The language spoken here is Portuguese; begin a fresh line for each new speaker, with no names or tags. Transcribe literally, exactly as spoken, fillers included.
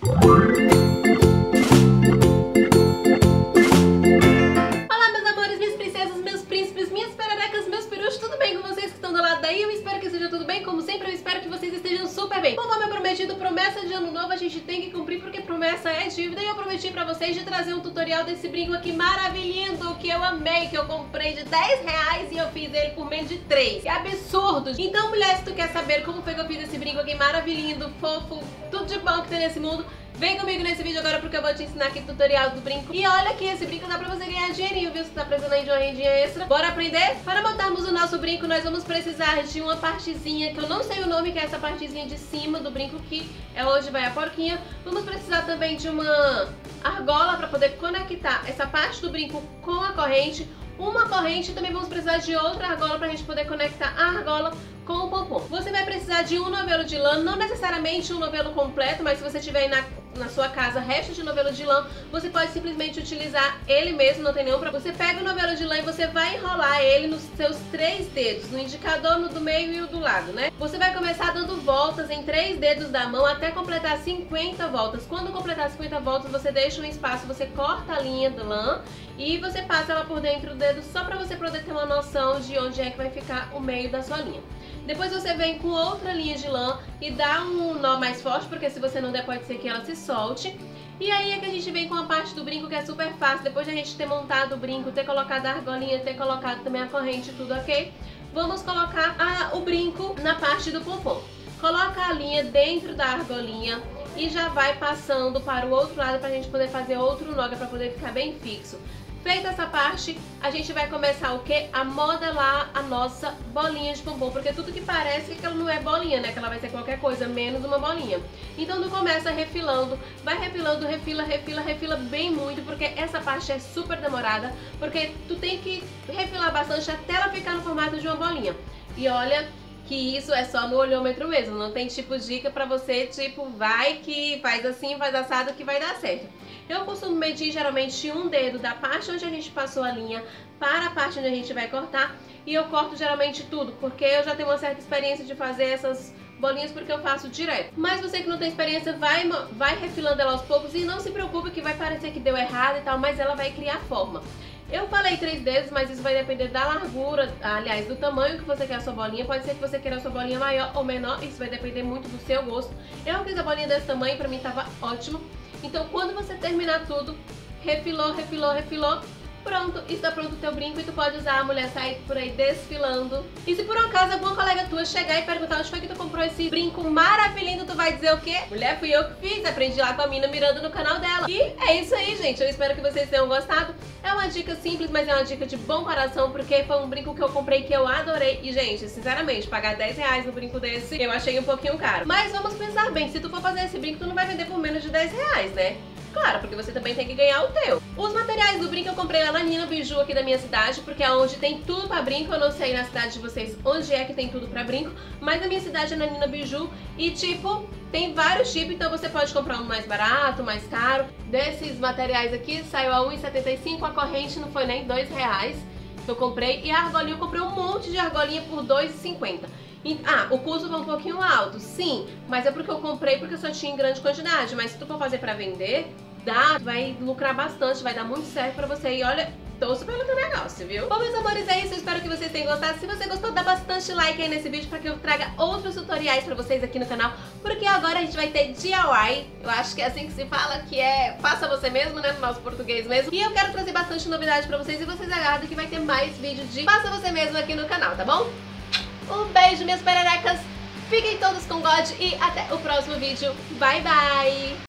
Olá, meus amores, minhas princesas, meus príncipes, minhas pererecas, meus perus, tudo bem com vocês que estão do lado daí? Eu espero que seja tudo bem, como sempre eu espero que vocês estejam super bem. Conforme eu prometido, promessa de ano novo a gente tem que cumprir porque promessa é dívida. E eu prometi pra vocês de trazer um tutorial desse brinco aqui maravilhoso que eu amei, que eu comprei de dez reais e eu fiz ele por menos de três. Que absurdo! Então, mulher, se tu quer saber como foi que eu fiz esse brinco aqui maravilhoso, fofo, tudo de bom que tem nesse mundo, vem comigo nesse vídeo agora porque eu vou te ensinar aqui o tutorial do brinco. E olha que esse brinco dá pra você ganhar dinheirinho, viu? Se tá precisando aí de uma rendinha extra. Bora aprender? Para montarmos o nosso brinco, nós vamos precisar de uma partezinha, que eu não sei o nome, que é essa partezinha de cima do brinco, que é onde vai a porquinha. Vamos precisar também de uma argola para poder conectar essa parte do brinco com a corrente. Uma corrente e também vamos precisar de outra argola pra gente poder conectar a argola com o pompom. Você vai precisar de um novelo de lã, não necessariamente um novelo completo, mas se você tiver aí na, na sua casa resto de novelo de lã, você pode simplesmente utilizar ele mesmo, não tem nenhum problema. Você pega o novelo de lã e você vai enrolar ele nos seus três dedos, no indicador, no do meio e o do lado, né? Você vai começar dando voltas em três dedos da mão até completar cinquenta voltas. Quando completar cinquenta voltas, você deixa um espaço, você corta a linha do lã e você passa ela por dentro do dedo só pra você poder ter uma noção de onde é que vai ficar o meio da sua linha. Depois você vem com outra linha de lã e dá um nó mais forte, porque se você não der pode ser que ela se solte. E aí é que a gente vem com a parte do brinco que é super fácil. Depois de a gente ter montado o brinco, ter colocado a argolinha, ter colocado também a corrente, tudo ok, vamos colocar a, o brinco na parte do pompom. Coloca a linha dentro da argolinha e já vai passando para o outro lado pra gente poder fazer outro nó, para poder ficar bem fixo. Feita essa parte, a gente vai começar o quê? A modelar a nossa bolinha de pompom, porque tudo que parece que ela não é bolinha, né? Que ela vai ser qualquer coisa, menos uma bolinha. Então tu começa refilando, vai refilando, refila, refila, refila bem muito, porque essa parte é super demorada, porque tu tem que refilar bastante até ela ficar no formato de uma bolinha. E olha que isso é só no olhômetro mesmo, não tem tipo dica pra você, tipo, vai que faz assim, faz assado que vai dar certo. Eu costumo medir geralmente um dedo da parte onde a gente passou a linha para a parte onde a gente vai cortar, e eu corto geralmente tudo, porque eu já tenho uma certa experiência de fazer essas bolinhas porque eu faço direto. Mas você que não tem experiência, vai, vai refilando ela aos poucos e não se preocupe que vai parecer que deu errado e tal, mas ela vai criar forma. Eu falei três dedos, mas isso vai depender da largura, aliás, do tamanho que você quer a sua bolinha. Pode ser que você queira a sua bolinha maior ou menor, isso vai depender muito do seu gosto. Eu fiz a bolinha desse tamanho, pra mim tava ótimo. Então quando você terminar tudo, refilou, refilou, refilou, pronto, está pronto o teu brinco e tu pode usar, a mulher sair por aí desfilando. E se por um acaso alguma colega tua chegar e perguntar onde foi que tu comprou esse brinco maravilhoso, tu vai dizer o quê? Mulher, fui eu que fiz, aprendi lá com a mina mirando no canal dela. E é isso aí, gente, eu espero que vocês tenham gostado. É uma dica simples, mas é uma dica de bom coração, porque foi um brinco que eu comprei que eu adorei. E, gente, sinceramente, pagar dez reais no brinco desse, eu achei um pouquinho caro. Mas vamos pensar bem, se tu for fazer esse brinco, tu não vai vender por menos de dez reais, né? Claro, porque você também tem que ganhar o teu. Os materiais do brinco eu comprei lá na Nina Biju aqui da minha cidade, porque é onde tem tudo pra brinco. Eu não sei na cidade de vocês onde é que tem tudo pra brinco, mas na minha cidade é na Nina Biju e tipo, tem vários tipos, então você pode comprar um mais barato, mais caro. Desses materiais aqui saiu a um real e setenta e cinco centavos, a corrente não foi nem dois reais que eu comprei, e a argolinha eu comprei um monte de argolinha por dois reais e cinquenta centavos. Ah, o custo vai um pouquinho alto, sim, mas é porque eu comprei porque eu só tinha em grande quantidade. Mas se tu for fazer pra vender, dá, vai lucrar bastante, vai dar muito certo pra você. E olha, torço pelo teu negócio, viu? Bom, meus amores, é isso, eu espero que vocês tenham gostado. Se você gostou, dá bastante like aí nesse vídeo pra que eu traga outros tutoriais pra vocês aqui no canal, porque agora a gente vai ter D I Y, eu acho que é assim que se fala, que é faça você mesmo, né, no nosso português mesmo. E eu quero trazer bastante novidade pra vocês, e vocês aguardem que vai ter mais vídeo de faça você mesmo aqui no canal, tá bom? Um beijo, minhas pererecas, fiquem todos com God e até o próximo vídeo. Bye, bye!